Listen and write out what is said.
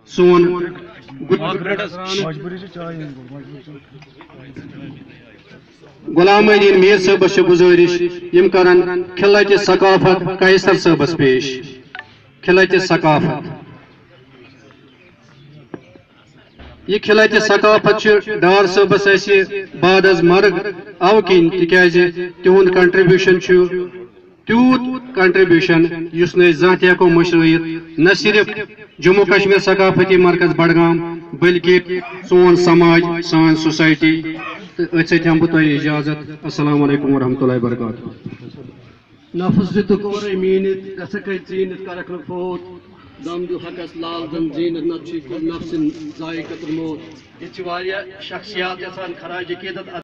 सोन गुलामुद्दीन मीर साहबस गुजारिश यम करन खिलत सकाफत कैसर साहबस पेश खिलत सकाफत। यह खिलत सकाफत डार साहबस बाद मर्ग अव किन तिकाज तिहुंद कंट्रीब्यूशन तूत कंट्रीब्यूशन युस न जत हेको मशरत न सिर्फ जम्मू कश्मीर सकाफती मरकज बडगाम बल्कि सोन समाज सान सोसाइटी। तो अत हम बह इजाजत। अस्सलाम वालेकुम वरहमतुल्लाहि वबरकातुहू। नफ्स दितुक और मीनित गसक जीनित करक फोत दम दु हकस लाल दम जीनित नफ्स जायकतुल मौत। ये शख्सियात खराज अकीदत